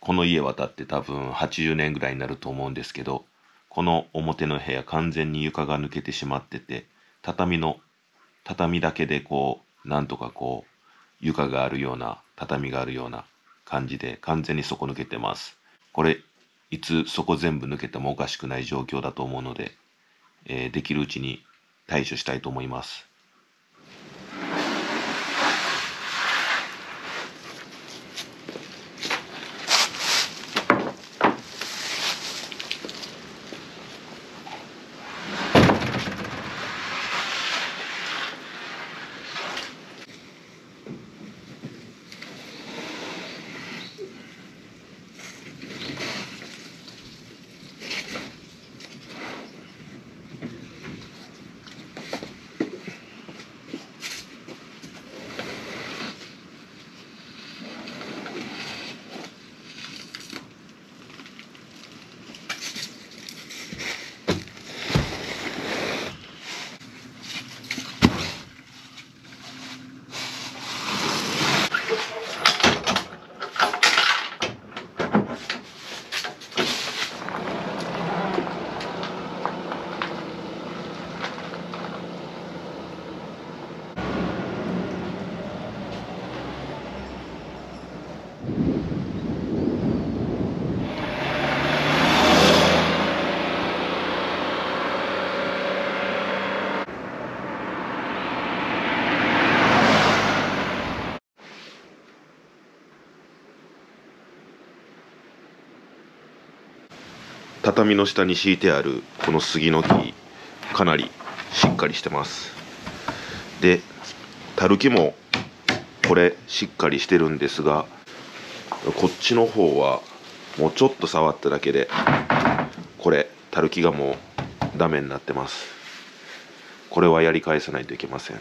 この家渡って多分80年ぐらいになると思うんですけど、この表の部屋完全に床が抜けてしまってて、畳だけでなんとか床があるような、畳があるような感じで完全に底抜けてます。これ、いつ底全部抜けてもおかしくない状況だと思うので、できるうちに対処したいと思います。畳の下に敷いてあるこの杉の木、かなりしっかりしてます。で、たるきもこれしっかりしてるんですが、こっちの方はもうちょっと触っただけでこれたるきがもうダメになってます。これはやり返さないといけません。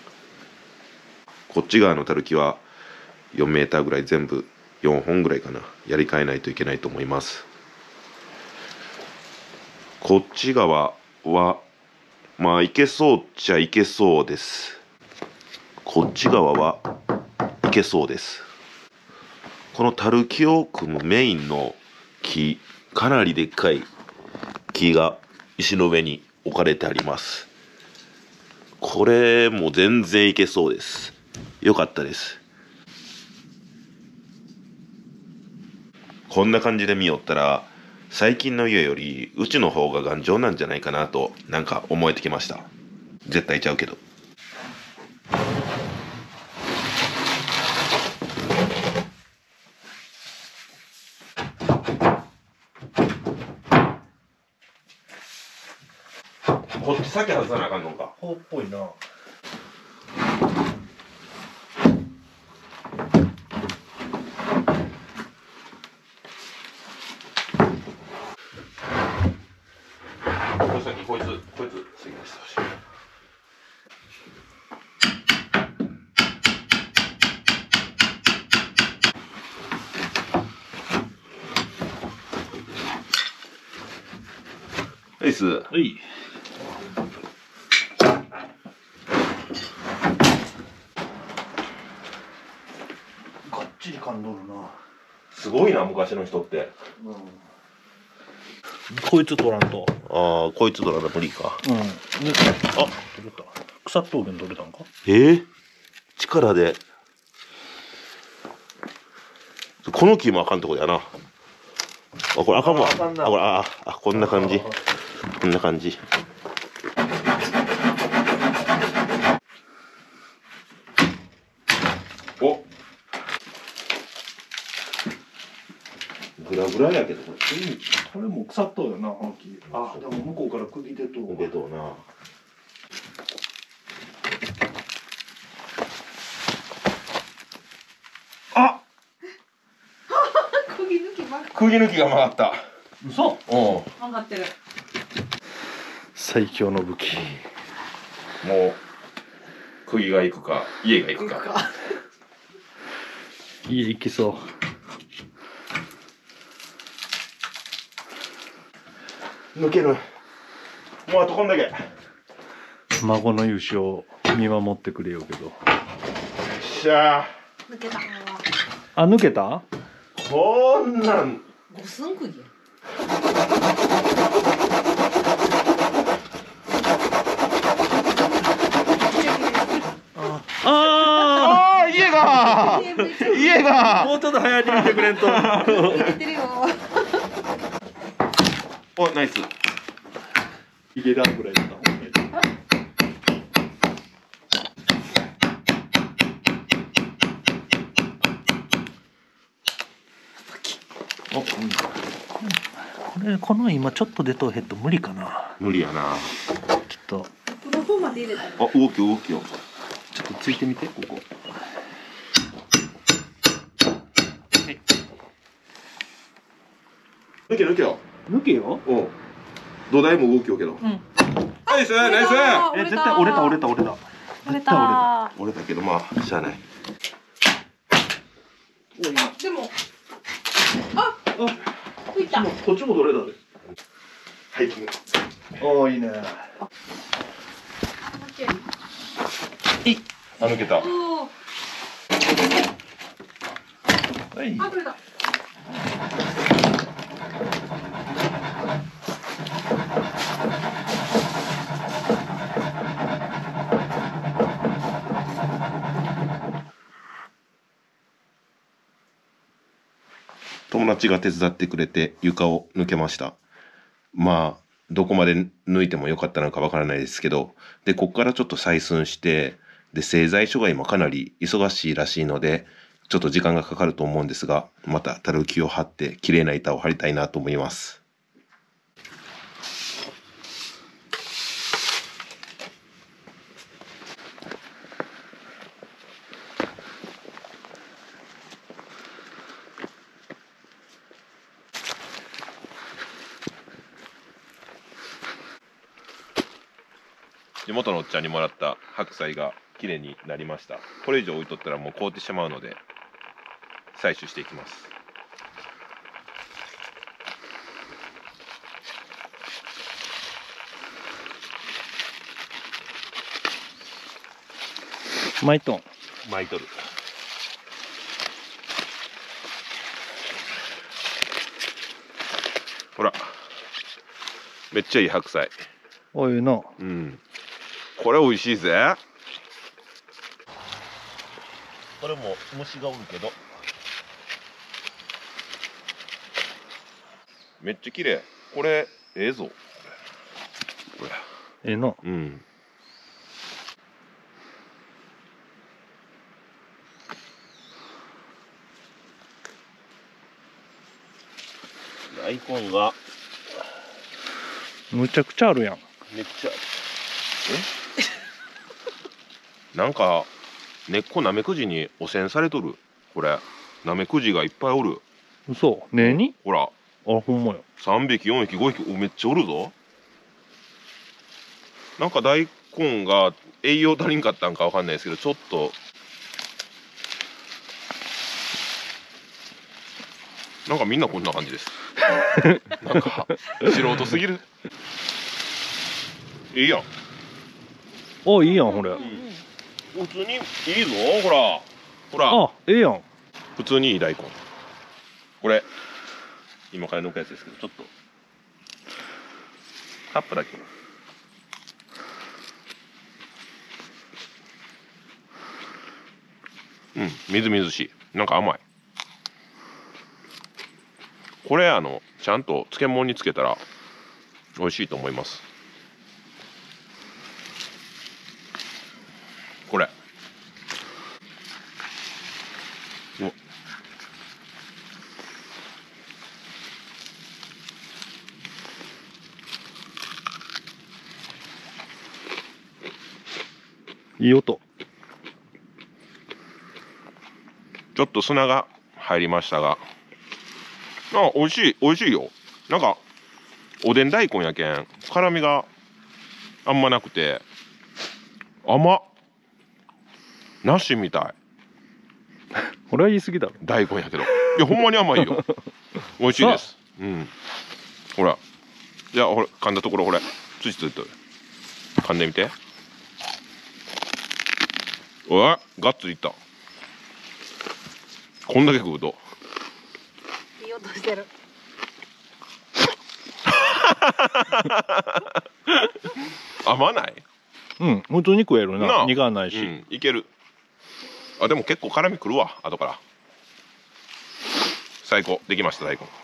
こっち側のたるきは4メーターぐらい、全部4本ぐらいかな、やり替えないといけないと思います。こっち側はまあいけそうっちゃいけそうです。こっち側はいけそうです。このたるきを組むメインの木、かなりでっかい木が石の上に置かれてあります。これも全然いけそうです。よかったです。こんな感じで見よったら、最近の家よりうちの方が頑丈なんじゃないかなとなんか思えてきました。絶対ちゃうけど。こっち先外さなあかんのか。 ほうっぽいな。 先こいつ先出してほしい。はいっす。 はい。がっちり噛んどるな。 すごいな、昔の人って。 うん。こいつ取らんと。 ああ、こいつとら無理か。 うん。あ、取れた。腐っとうけん取れたんか。 力で。この木もあかんとこやな。あ、これあかんわ。これこんな感じ。こんな感じ。お。グラグラやけどこれ。 これも腐っとうよな、この木。あ、でも向こうから釘出とう。 出とうな。あ。釘抜きが曲がった。 嘘。 曲がってる。 最強の武器。 もう釘が行くか家が行くか。 家行きそう。 抜ける。もうあとこんだけ。 孫の勇姿を見守ってくれよけど。 しゃあ。 抜けた。 あ、抜けた？ こんなん五寸釘や。 ああ家が家がもうちょっと早く見てくれんと。 入ってるよ。 おナイス池田ぐらいだったほんまに。この今ちょっと出とヘッド無理かな。 無理やな。 ちょっとこの方まで入れたら。 あ動きよちょっとついてみてここ。 抜け抜けよ。 抜けよ。 うん土台も動きよけど。 うん。 ナイスナイス。 絶対折れた。 折れた。 折れたけどまあしゃあない。 でも。あ。吹いた。 こっちも取れたで。 ハイキング。 おーいいね。 あ抜けた。 おお。 はい。 あ、取れた。 友達が手伝ってくれて床を抜けました。まあどこまで抜いてもよかったのかわからないですけど、でここからちょっと採寸して、で製材所が今かなり忙しいらしいのでちょっと時間がかかると思うんですが、またたるきを張って綺麗な板を張りたいなと思います。地元のおっちゃんにもらった白菜がきれいになりました。これ以上置いとったらもう凍ってしまうので採取していきます。 巻いとん。 巻いとる。ほらめっちゃいい白菜。 おいの。 うん。これ美味しいぜ。これも虫がおるけどめっちゃ綺麗。これええぞ。これええの。 うん。大根がむちゃくちゃあるやん。 めっちゃなんか根っこナメクジに汚染されとる。これナメクジがいっぱいおる。 嘘。ねえに。 ほらあ、ほんまよ。 3匹4匹5匹めっちゃおるぞ。なんか大根が栄養足りんかったんかわかんないですけどちょっとなんかみんなこんな感じですなんか素人すぎる。いいやん。 お、いいやん、これ。 普通にいいぞ。ほらほらあ、ええやん。 普通にいい大根。これ今から抜くやつですけどちょっとカップだけ。うんみずみずしい。なんか甘い。これちゃんと漬物につけたら美味しいと思います。これいい音。 ちょっと砂が入りましたが、あ、美味しい美味しいよ。なんかおでん大根やけん辛みがあんまなくて甘っ。梨みたい。 これは言い過ぎだろ。 大根やけどいやほんまに甘いよ。美味しいです。うん。ほらじゃあほら噛んだところこれ土ついてる。噛んでみて。おいガッツいった。こんだけ食うと音してる。 合わない？ うん普通に食えるなな。 あ苦ないし、 うんいける。あでも結構辛みくるわ後から。最高できました大根。